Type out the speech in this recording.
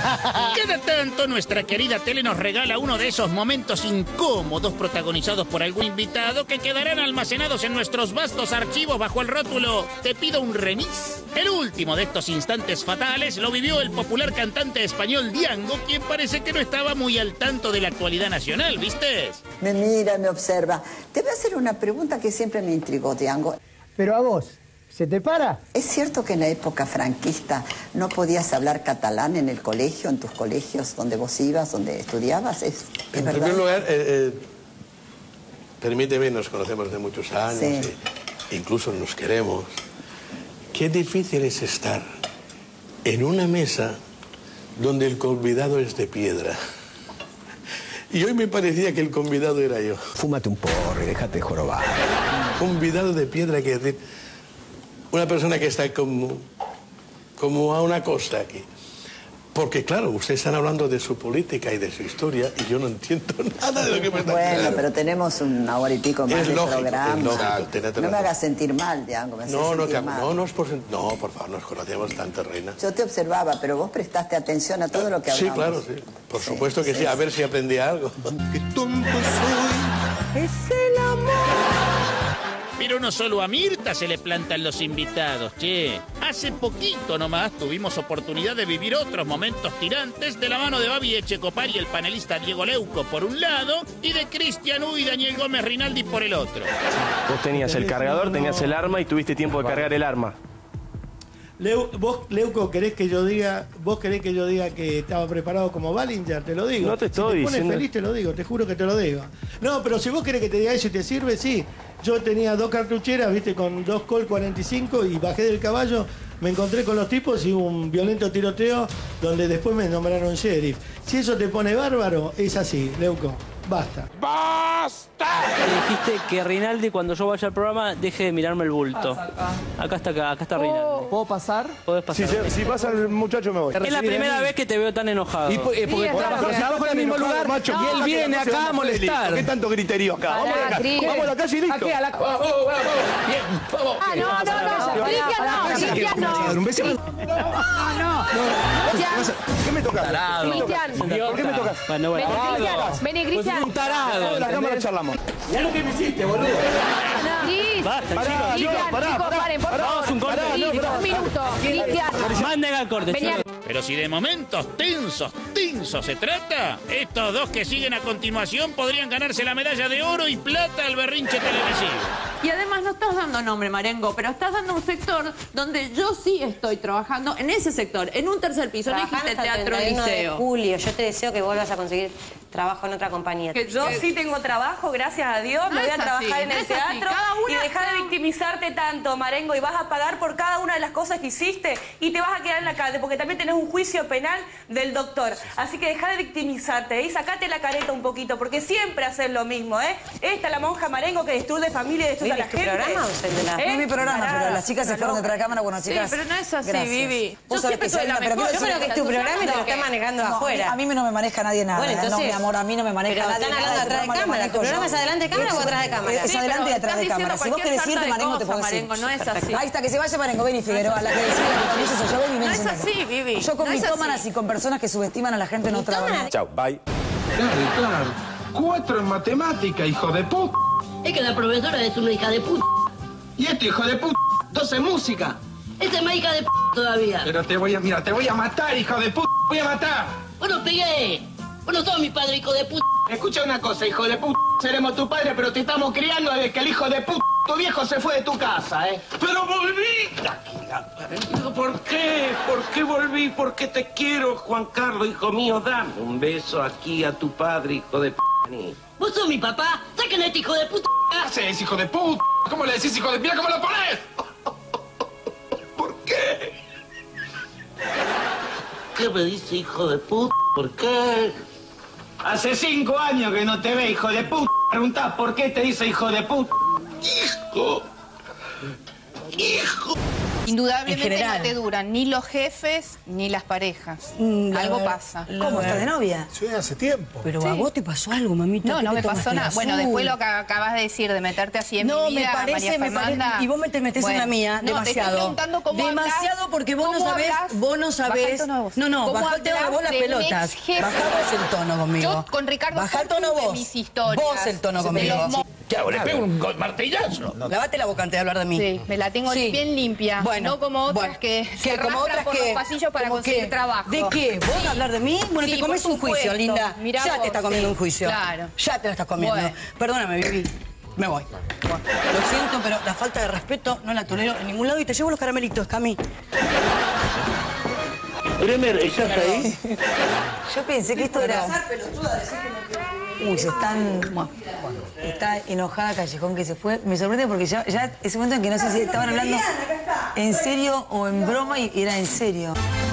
Cada tanto nuestra querida tele nos regala uno de esos momentos incómodos protagonizados por algún invitado que quedarán almacenados en nuestros vastos archivos bajo el rótulo "Te pido un remis". El último de estos instantes fatales lo vivió el popular cantante español Diango, quien parece que no estaba muy al tanto de la actualidad nacional, ¿viste? Me mira, me observa. Te voy a hacer una pregunta que siempre me intrigó, Diango. Pero a vos, ¿se te para? ¿Es cierto que en la época franquista no podías hablar catalán en el colegio, en tus colegios donde vos ibas, donde estudiabas? ¿Es en verdad? primer lugar, permíteme, nos conocemos de muchos años, Sí. Incluso nos queremos. Qué difícil es estar en una mesa donde el convidado es de piedra. Y hoy me parecía que el convidado era yo. Fúmate un porro y déjate jorobar. Convidado de piedra, quiere decir, una persona que está como a una costa aquí. Porque claro, ustedes están hablando de su política y de su historia y yo no entiendo nada de lo que me están diciendo. Bueno, pero tenemos una hora y pico más Es de lógico, programa. es lógico, No me hagas sentir mal, Diango. Me haces sentir mal. No es por favor, nos conocemos tanto, reina. Yo te observaba, pero vos prestaste atención a todo lo que hablamos. Sí, claro, sí. Por supuesto que sí. A ver si aprendía algo. Qué tonto soy. Es el amor. Pero no solo a Mirta se le plantan los invitados, che. Hace poquito nomás tuvimos oportunidad de vivir otros momentos tirantes de la mano de Babi Echecopar y el panelista Diego Leuco por un lado y de Cristian Uy y Daniel Gómez Rinaldi por el otro. Vos tenías el cargador, tenías el arma y tuviste tiempo de cargar el arma. Vos, Leuco, querés que yo diga que estaba preparado como Ballinger, te lo digo. No te estoy si te pones diciendo. feliz, te lo digo, te juro que te lo digo. No, pero si vos querés que te diga eso y te sirve, sí. Yo tenía 2 cartucheras, viste, con 2 Colt 45 y bajé del caballo, me encontré con los tipos y hubo un violento tiroteo donde después me nombraron sheriff. Si eso te pone bárbaro, es así, Leuco. Basta. Me dijiste que Rinaldi, cuando yo vaya al programa, deje de mirarme el bulto. Acá está Rinaldi. ¿Puedo pasar? Podés pasar. Si pasa el muchacho me voy. Es la primera vez que te veo tan enojado. Porque trabajo en el mismo lugar macho, y él viene acá a molestar. ¿Qué tanto griterío acá? Vamos a la calle y listo. Aquí, a la... Ah, no. Cristian, no. Un beso. ¿Qué me tocas? Cristian. ¿Por qué me tocas? Bueno, bueno. Vení, Cristian. Un tarado. En la cámara charlamos. Ya lo que me hiciste, boludo. Cris. Basta, Pará, Cristian, pará, chicos, pará. paren, por Vamos, favor. un corte. Cris, un minuto. Cristian. Manden al corte. Vení chicos. Pero si de momentos tensos se trata, estos dos que siguen a continuación podrían ganarse la medalla de oro y plata al berrinche televisivo. Y además no estás dando nombre, Marengo, pero estás dando un sector donde yo sí estoy trabajando en ese sector, en un tercer piso. No dijiste teatro, liceo. Julio, yo te deseo que vuelvas a conseguir trabajo en otra compañía. Que yo sí tengo trabajo, gracias a Dios, No me voy a es trabajar así, en no el es así. teatro Cada una- y dejar de victimizarte tanto, Marengo, y vas a pagar por cada una de las cosas que hiciste y te vas a quedar en la calle porque también tenés un juicio penal del doctor. Así que deja de victimizarte y sacate la careta un poquito porque siempre haces lo mismo, ¿eh? Esta la monja Marengo que destruye familia y destruye a la gente. programa o es el de la...? No es mi programa, pero las chicas se fueron detrás de la cámara. Bueno, chicas, Sí, pero no es así, gracias. Vivi. Vos Yo sabés siempre que soy soy la una... pero mejor. quiero Yo creo que es tu programa y te lo está manejando afuera. A mí no me maneja nadie nada. Bueno, entonces- No, mi amor, a mí no me maneja Pero nadie están nada. hablando El atrás de programa lo cámara. ¿Tu manejo programa yo. es adelante de cámara o atrás de cámara? Es adelante y atrás de cámara. Si vos querés irte, Marengo, te puedo decir. Marengo, no es así. Ahí está, que se vaya Marengo, Beni Figueroa, la que decía la que conduce soy yo, Beni, No Beni, es siéntate. así, Vivi. Yo con No es mitómanas así. y con personas que subestiman a la gente no trabajo. Chao, bye. Claro. 4 en matemática, hijo de puta. Es que la profesora es una hija de puta. Y este hijo de puta, 2 en música. Esta es más hija de puta todavía. Pero te voy a matar, hijo de puta. Voy a matar. Bueno, pegué. Bueno, sos mi padre, hijo de puta. Escucha una cosa, hijo de puta. Seremos tu padre, pero te estamos criando desde que el hijo de puta, tu viejo, se fue de tu casa, ¿eh? Pero volví. ¿Por qué? ¿Por qué volví? Porque te quiero, Juan Carlos, hijo mío. Dame un beso aquí a tu padre, hijo de puta. Vos sos mi papá. Saquen a este hijo de puta. ¿Qué haces, hijo de puta? ¿Cómo le decís, hijo de puta? ¿Cómo lo pones? ¿Por qué? ¿Qué me dice, hijo de puta? ¿Por qué? Hace 5 años que no te ve, hijo de puta. Preguntás por qué te dice hijo de puta. Hijo. Indudablemente general. no te duran ni los jefes ni las parejas. Algo pasa. ¿Cómo estás de novia? Sí, hace tiempo. Pero a vos te pasó algo, mamita. No, ¿Qué no te me pasó tomaste nada. el Bueno, azul? después lo que acabas de decir, de meterte así en No, mi vida, me parece, María y vos te metés en la mía, no, demasiado. te estoy preguntando cómo demasiado hablas, porque vos no cómo sabés, hablas. vos no Bajá el sabés. tono de voz. No, ¿Cómo bajá el tono de hablas vos las de un pelotas. ex-jefe? Bajá vos el tono conmigo. Yo con Ricardo Bajá el tono Fortuny de vos. mis historias. Vos el tono De conmigo. los ¿Qué hago? ¿Le pego un martillazo? Lavate la boca antes de hablar de mí. Sí, me la tengo bien limpia. Bueno, no como otras que se arrastran por los pasillos para conseguir trabajo. ¿De qué? ¿Vos a hablar de mí? Bueno, Sí, te comes por un juicio, supuesto. linda. Mirá Ya vos, te está comiendo sí. un juicio. Claro. Ya te la estás comiendo. Bueno. Perdóname, Vivi. Me voy. Lo siento, pero la falta de respeto no la tolero en ningún lado y te llevo los caramelitos, Cami. Bremer, ¿estás ahí? Yo pensé que esto era... Uy, se están... Está enojada Callejón que se fue. Me sorprende porque ya ese momento en que no sé si estaban hablando en serio o en broma y era en serio.